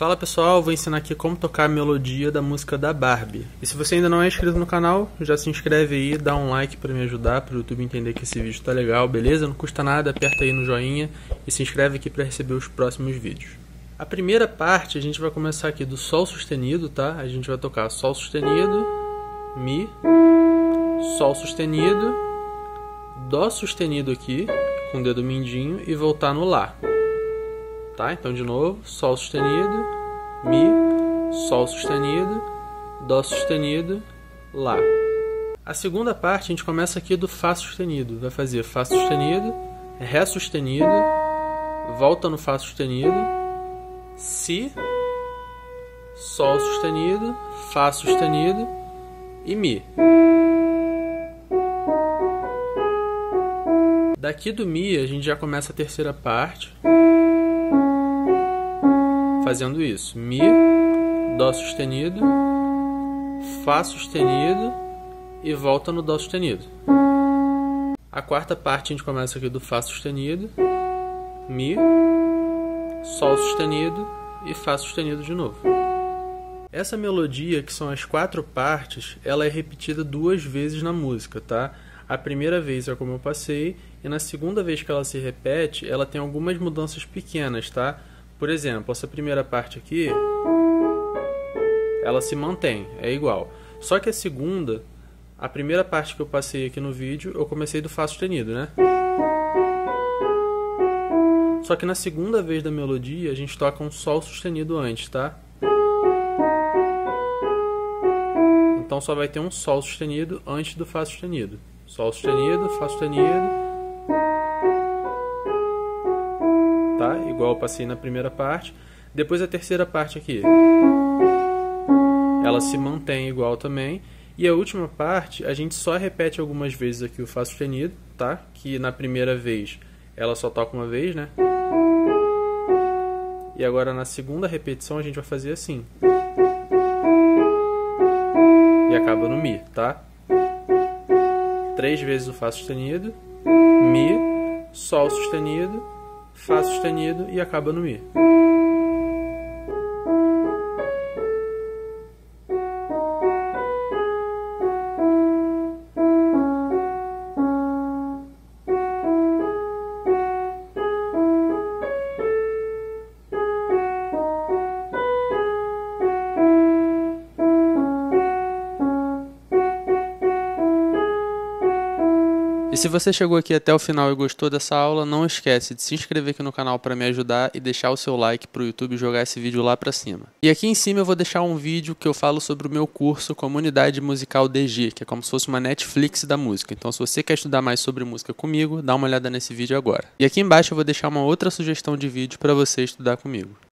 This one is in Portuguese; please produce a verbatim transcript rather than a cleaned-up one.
Fala pessoal, vou ensinar aqui como tocar a melodia da música da Barbie. E se você ainda não é inscrito no canal, já se inscreve aí, dá um like para me ajudar, para o YouTube entender que esse vídeo tá legal, beleza? Não custa nada, aperta aí no joinha e se inscreve aqui para receber os próximos vídeos. A primeira parte a gente vai começar aqui do Sol sustenido, tá? A gente vai tocar Sol sustenido, Mi, Sol sustenido, Dó sustenido aqui, com o dedo mindinho e voltar no Lá. Tá? Então de novo, Sol sustenido, Mi, Sol sustenido, Dó sustenido, Lá. A segunda parte a gente começa aqui do Fá sustenido. Vai fazer Fá sustenido, Ré sustenido, volta no Fá sustenido, Si, Sol sustenido, Fá sustenido e Mi. Daqui do Mi a gente já começa a terceira parte fazendo isso: Mi, Dó sustenido, Fá sustenido e volta no Dó sustenido. A quarta parte a gente começa aqui do Fá sustenido, Mi, Sol sustenido e Fá sustenido de novo. Essa melodia, que são as quatro partes, ela é repetida duas vezes na música, tá? A primeira vez é como eu passei, e na segunda vez que ela se repete, ela tem algumas mudanças pequenas, tá? Por exemplo, essa primeira parte aqui, ela se mantém, é igual. Só que a segunda, a primeira parte que eu passei aqui no vídeo, eu comecei do Fá sustenido, né? Só que na segunda vez da melodia, a gente toca um Sol sustenido antes, tá? Então só vai ter um Sol sustenido antes do Fá sustenido. Sol sustenido, Fá sustenido. Tá? Igual eu passei na primeira parte. Depois a terceira parte aqui, ela se mantém igual também. E a última parte, a gente só repete algumas vezes aqui o Fá sustenido, tá? Que na primeira vez ela só toca uma vez, né? E agora na segunda repetição a gente vai fazer assim. E acaba no Mi, tá? Três vezes o Fá sustenido, Mi, Sol sustenido, Fá sustenido e acaba no Mi. E se você chegou aqui até o final e gostou dessa aula, não esquece de se inscrever aqui no canal para me ajudar e deixar o seu like para o YouTube jogar esse vídeo lá para cima. E aqui em cima eu vou deixar um vídeo que eu falo sobre o meu curso Comunidade Musical D G, que é como se fosse uma Netflix da música. Então se você quer estudar mais sobre música comigo, dá uma olhada nesse vídeo agora. E aqui embaixo eu vou deixar uma outra sugestão de vídeo para você estudar comigo.